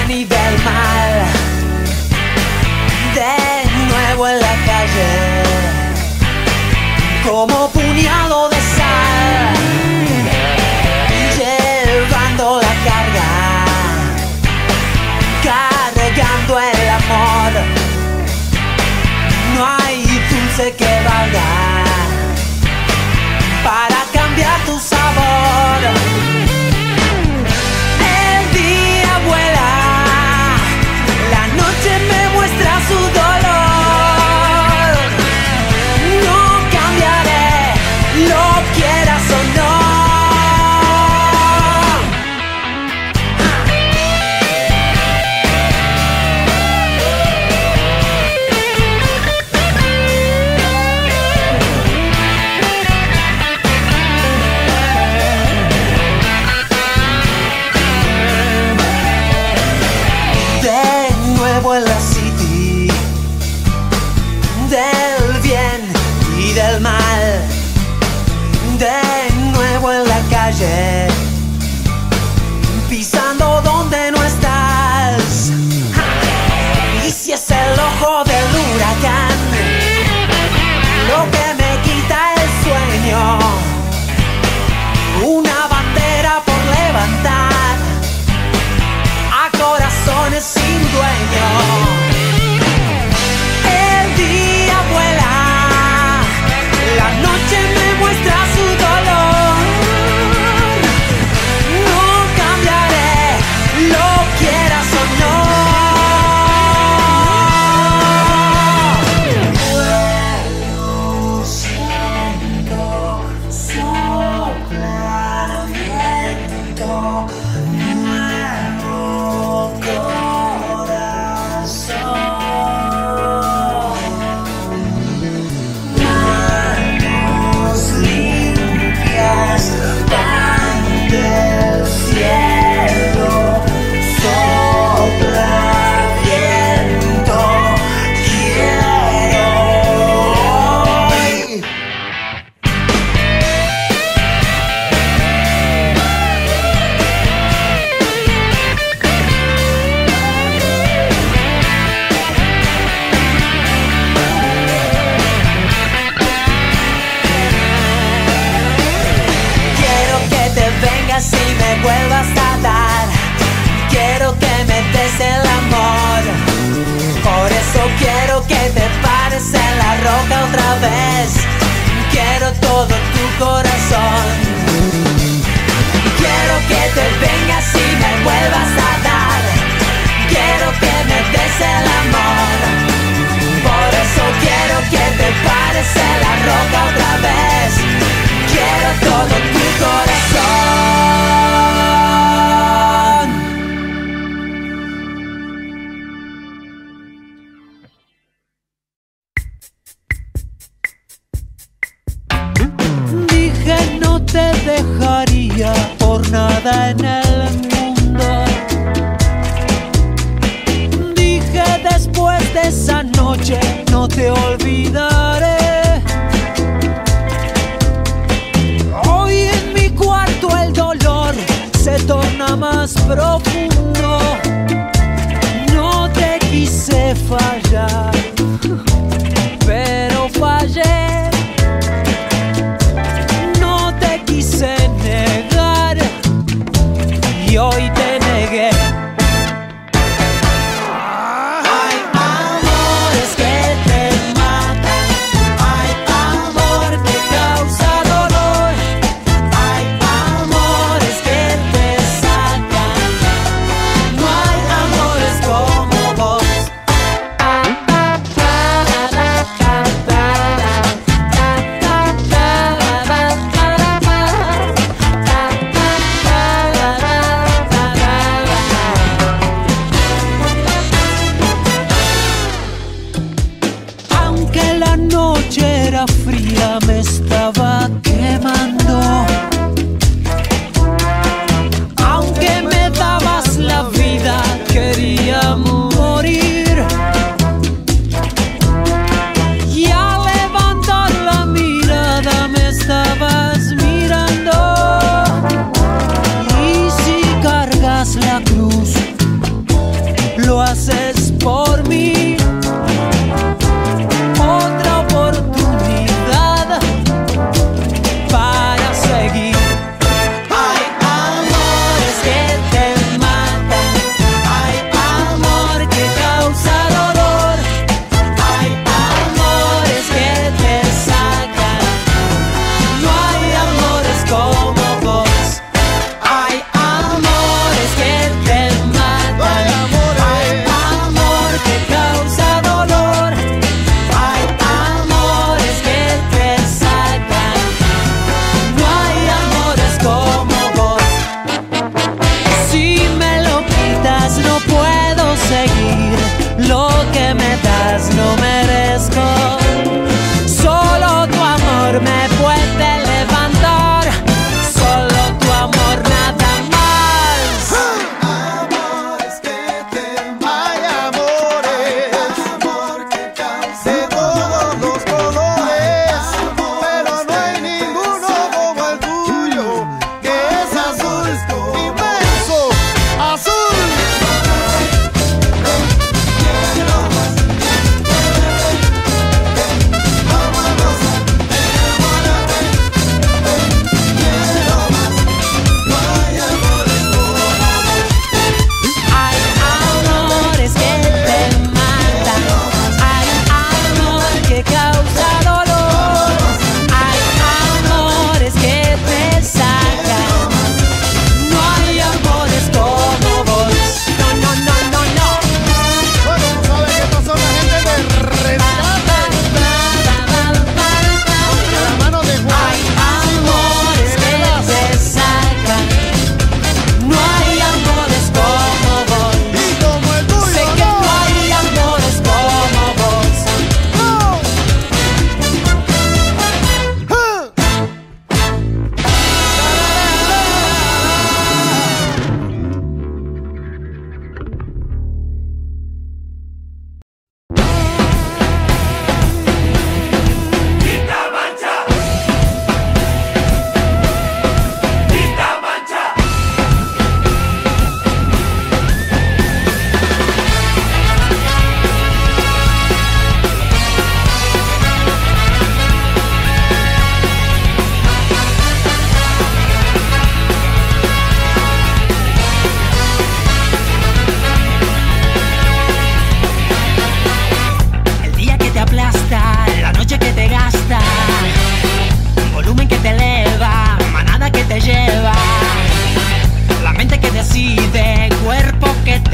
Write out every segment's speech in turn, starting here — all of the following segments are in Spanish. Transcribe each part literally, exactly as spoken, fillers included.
bien y del mal. De nuevo en la calle, como puñado de sal, llevando la carga, cargando el amor. No hay dulce que valga para cambiar tu sabor. El día vuela, la noche me muestra su dolor. No cambiaré, lo quieras o no. En la city, del bien y del mal, de nuevo en la calle, pisando donde no estás. Y si es el ojo del huracán lo que me quita el sueño, una bandera por levantar a corazones sin dueño. El día vuela, la noche me muestra su dolor. No cambiaré, lo quieras o no. Vuelo, siento, sopla viento. Si me vuelvas a dar, quiero que me des el amor. Por eso quiero que te pares en la roca otra vez. Quiero todo tu corazón. Quiero que te vengas y me vuelvas a dar. Quiero que me des el amor. Por eso quiero que te pares en la roca otra vez. Quiero todo tu corazón. Te dejaría por nada en el mundo. Dije después de esa noche no te olvidaré. Hoy en mi cuarto el dolor se torna más profundo. No te quise fallar, pero fallé. Quise negar y hoy te negué. Hay amores que te matan, hay amor que causa dolor, hay amores que te sacan, no hay amores como vos.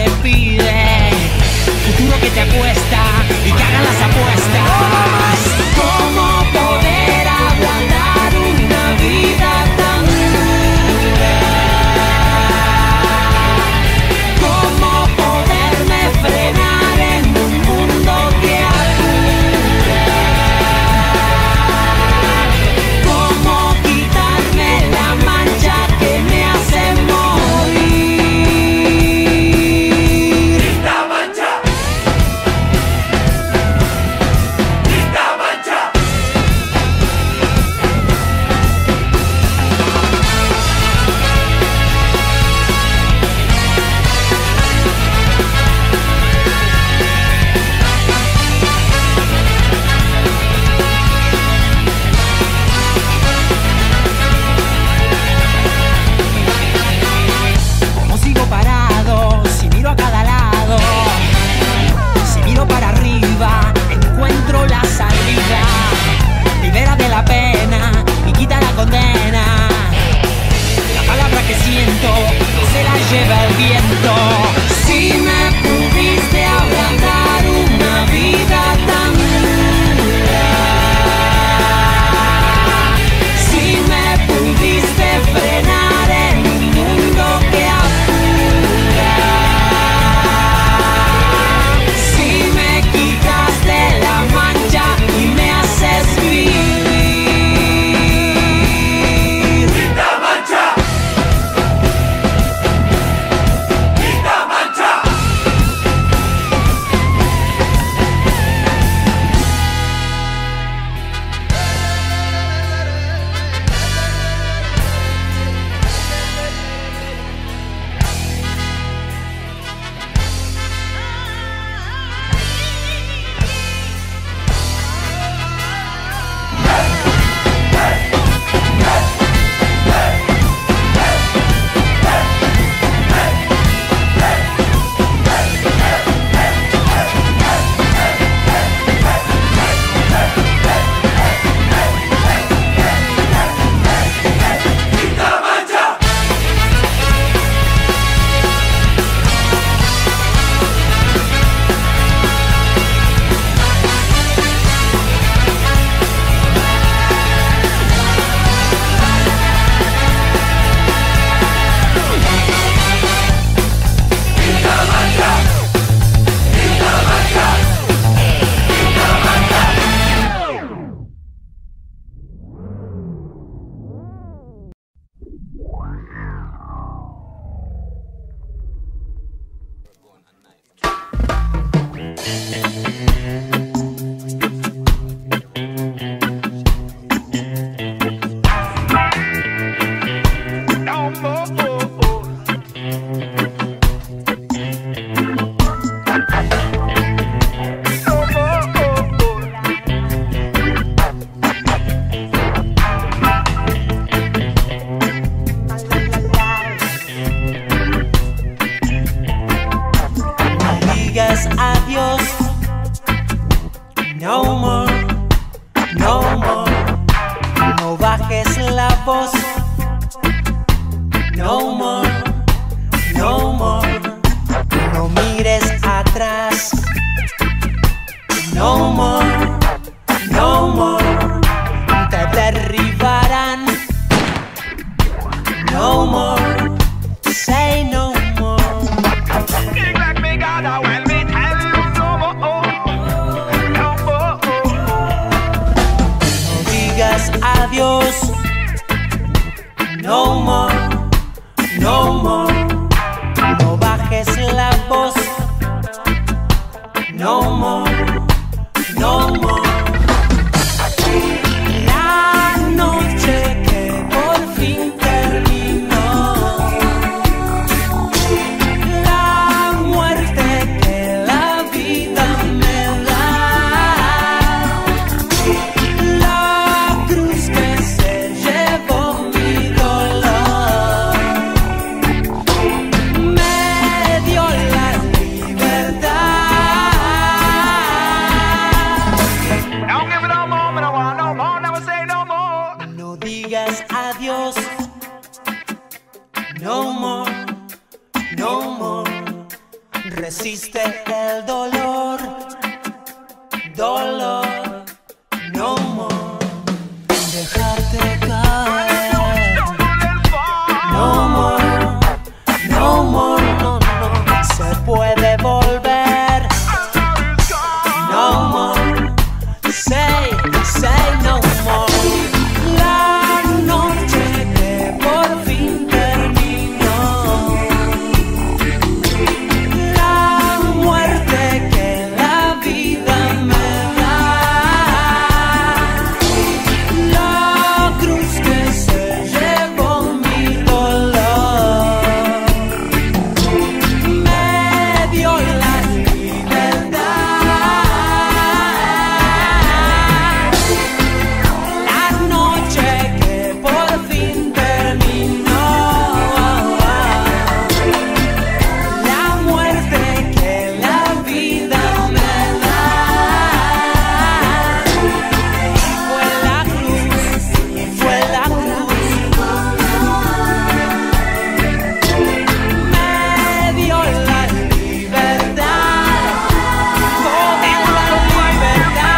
te pide, futuro que te apuesta y que hagan las apuestas. ¿Cómo poder ablandar una vida tan dura? ¿Cómo poderme frenar en un mundo que apura? ¿Cómo quitarme la mancha que me hace morir? ¡Quita mancha! ¡Quita mancha! ¿Cómo sigo parado si miro a cada lado? Si miro para arriba encuentro la salida. Libera de la pena y quita la condena. La palabra que siento no se la lleva el viento. Si me pudiste ablandar una vida tan dura, si me pudiste frenar en un mundo que apura, si me quitaste la mancha y me haces vivir. ¡Quita mancha! ¡Quita mancha! ¡Quita mancha! ¡Quita mancha! ¡Quita mancha! ¡Quita mancha! Digas adiós. No more, no more. No bajes la voz. No more, no more. No mires atrás. No more, no more. Te derribarán. No more, say no more. No digas adiós. Resiste el dolor, dolor, no more. Dejarte caer, no more, no more, no, no. Se puede volver, no more. Say, say no more. La noche que por fin terminó, la muerte que la vida me da, la cruz que se llevó mi dolor, me dio la libertad. La noche que por fin terminó, la muerte que la vida me da, fue la cruz, fue la cruz, me dio la libertad, toda la libertad.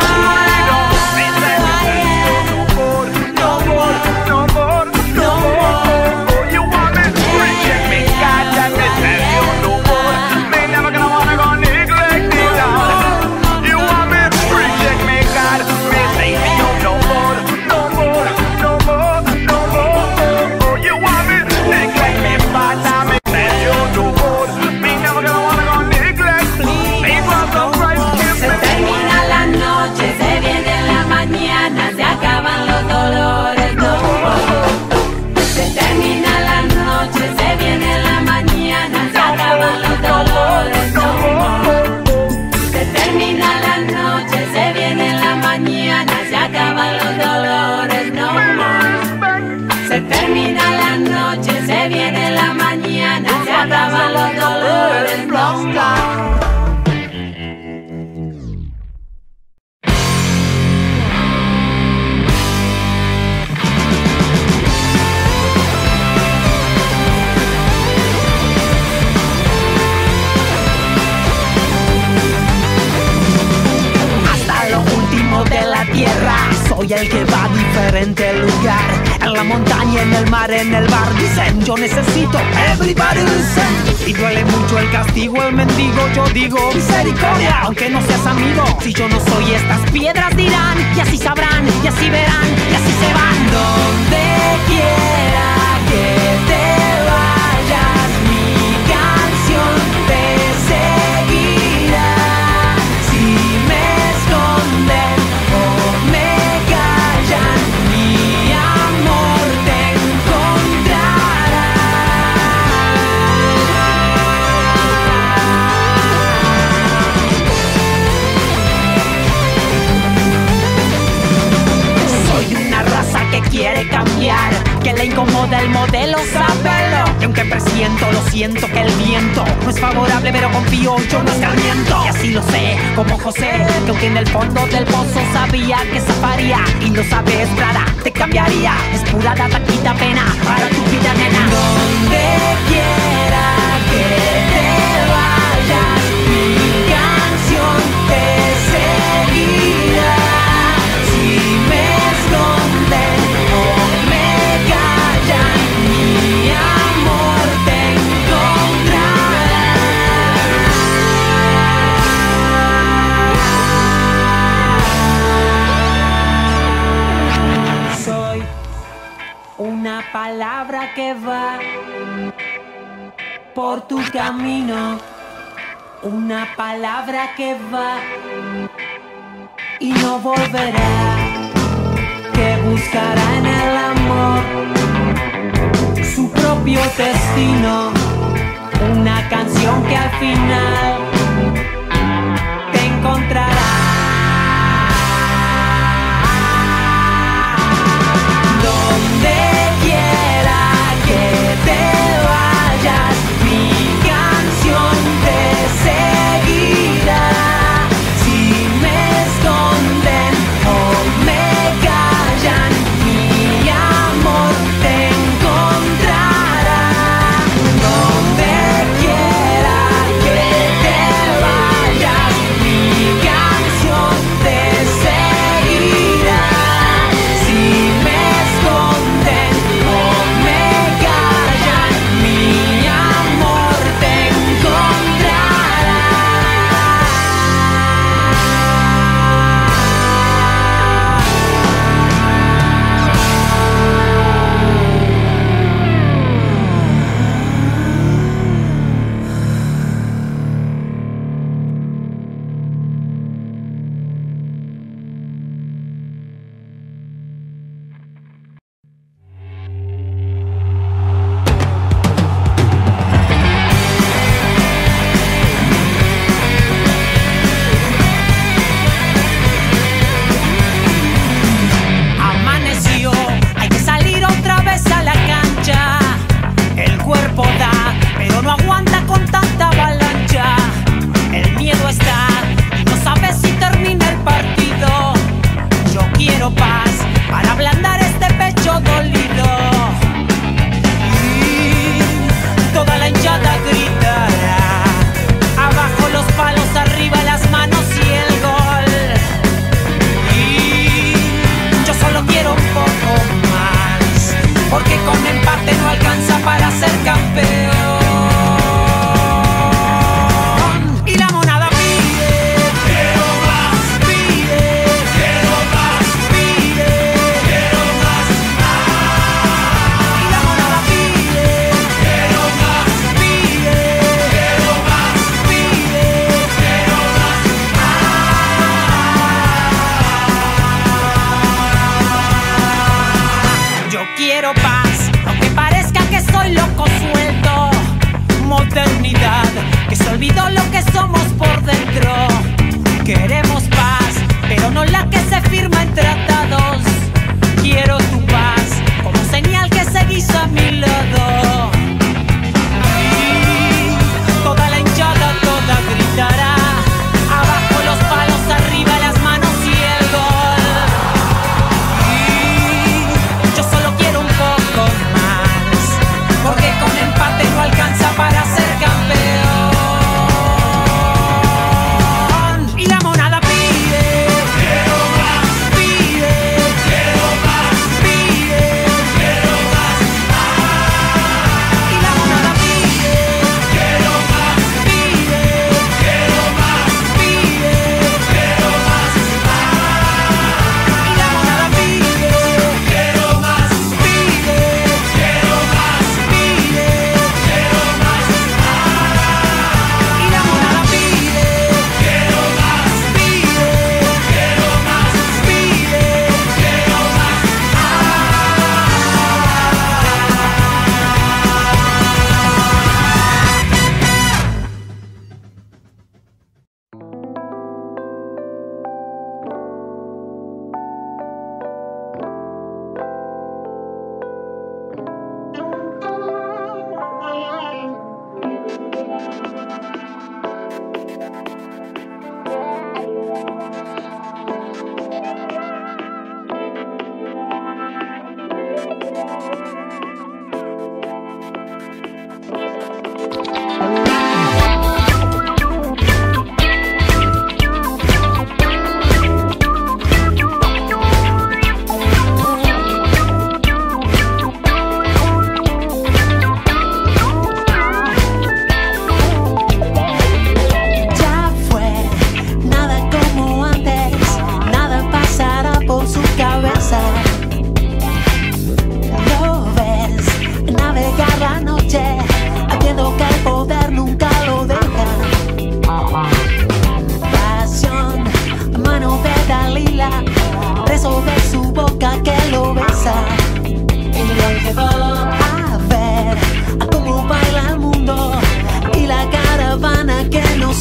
No more, no more, no more. You want me to reject me, God damn it, tell you no more. Me never gonna wanna go neglect me down. You want me to reject me, God, me say me you no more, no more, no more, no more. You want me to neglect me, but I me tell you no more. Me never gonna wanna go neglect me. Me was the right Se termina la noche, se viene la mañana, se acaban los dolores, no more. Se termina la noche, se viene la mañana, se acaban los dolores, no more. Se termina la noche, se viene la mañana, se acaban los dolores, no more. Se termina la noche, se viene la mañana, se acaban los dolores, no more. Hasta lo último de la tierra, soy el que va a diferente lugar. En la montaña, en el mar, en el bar, dicen yo necesito everybody listen. Y duele mucho el castigo, el mendigo, yo digo misericordia, aunque no seas amigo. Si yo no soy, estas piedras dirán, y así sabrán, y así verán, y así se van. Donde quiera que te vayas, mi canción te seguirá. Si me esconden o me callan, mi amor te encontrará. Soy una raza que quiere cambiar, que le incomoda el modelo, sábelo. Y aunque presiento, lo siento que el viento no es favorable, pero confío, yo no escarmiento. Y así lo sé, como José, que aunque en el fondo del pozo sabía que zafaría, y lo sabes, Prada, te cambiaría. Es pura data, quita pena para tu vida, nena. Donde quiera que te vayas, mi canción te seguirá. Si me esconden o me callan, mi amor te encontrará. Soy una palabra que va por tu camino, una palabra que va y no volverá, que buscará en el amor su propio destino, una canción que al final te encontrará. Donde quiera que te vayas, mi canción te seguirá. Si me esconden o me callan, mi amor te encontrará. Donde quiera que te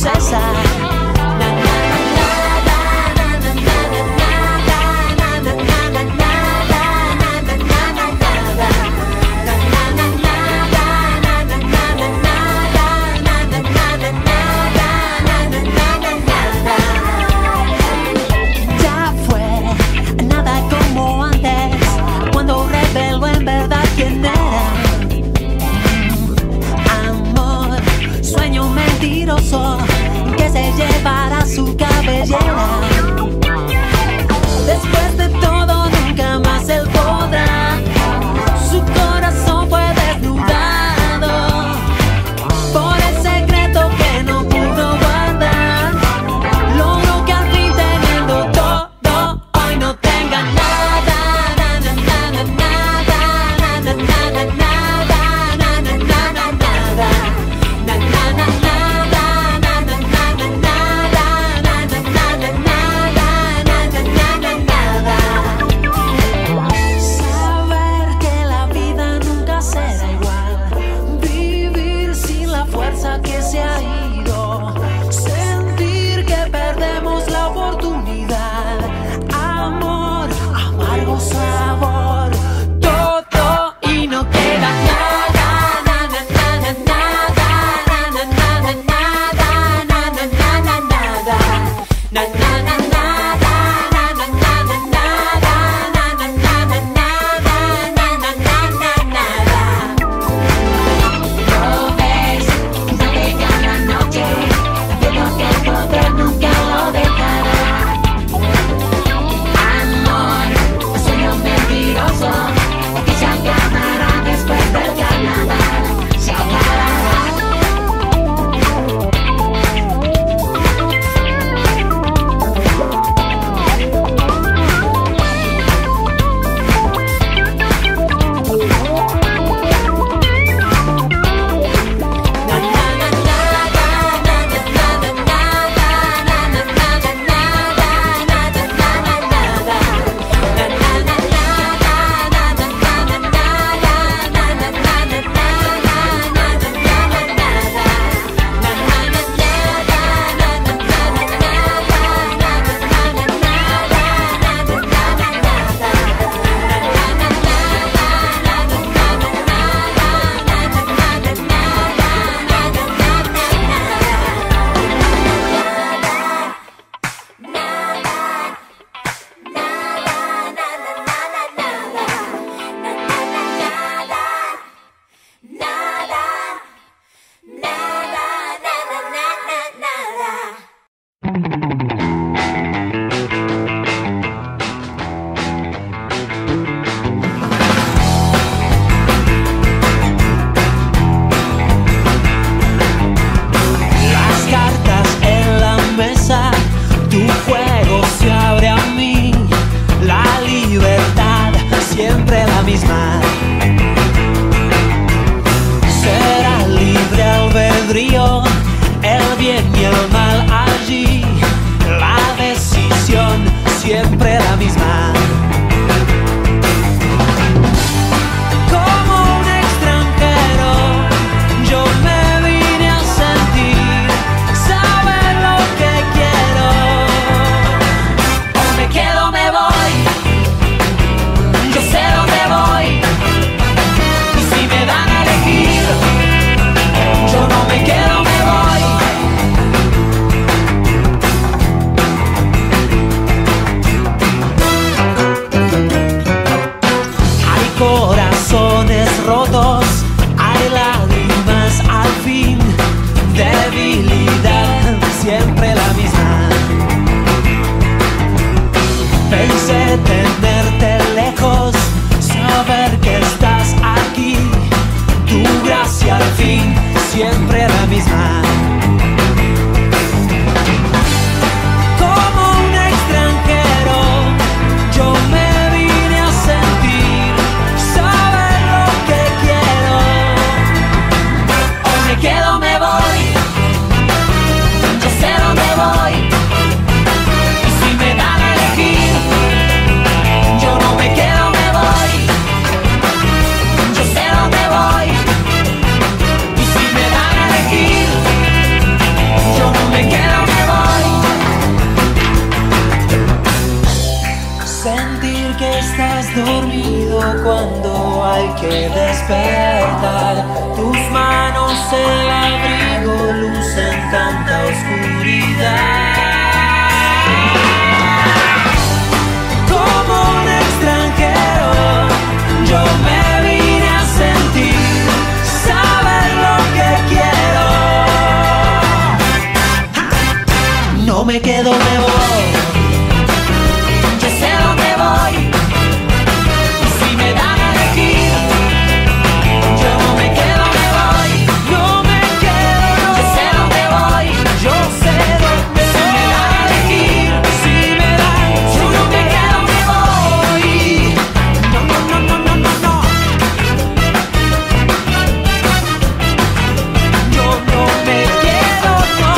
César. Na, na, na, na, na, na, na, na, na, na, na, ya fue nada como antes, cuando reveló en verdad quién era. Amor, sueño mentiroso que se llevará su cabellera. Después de todo nunca más él podrá. Su corazón fue desnudado por el secreto que no pudo guardar. Logró que al fin teniendo todo hoy no tenga nada. Na, na, na, nada, na, na, na, nada, na, na, na, nada, na, na, na, nada, na, na, na, nada, na, na, na, nada, na, na, na, nada. cuando hay que despertar. Tus manos el abrigo, luz en tanta oscuridad. Como un extranjero, yo me vine a sentir, saber lo que quiero. No me quedo, me voy. Yo sé dónde voy. Y si me dan a elegir, yo no me quedo, me voy. No me quedo, no. Yo sé dónde voy. Yo sé dónde voy. Si me dan a elegir, si me dan, yo no me quedo, me voy. No, no, no, no, no, no, no. Yo no me quedo, no.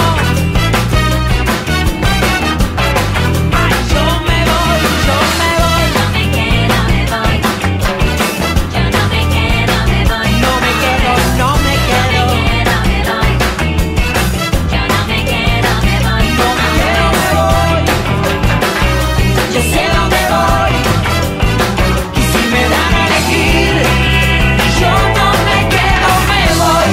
Ay, yo me voy, yo me voy. No me quedo, me voy. Yo no me quedo, me voy. No me quedo, no me quedo. No me quedo, me voy. Yo no me quedo, me voy. No me quedo, me voy. Yo sé dónde voy. Y si me dan a elegir, yo no me quedo, me voy.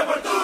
por tu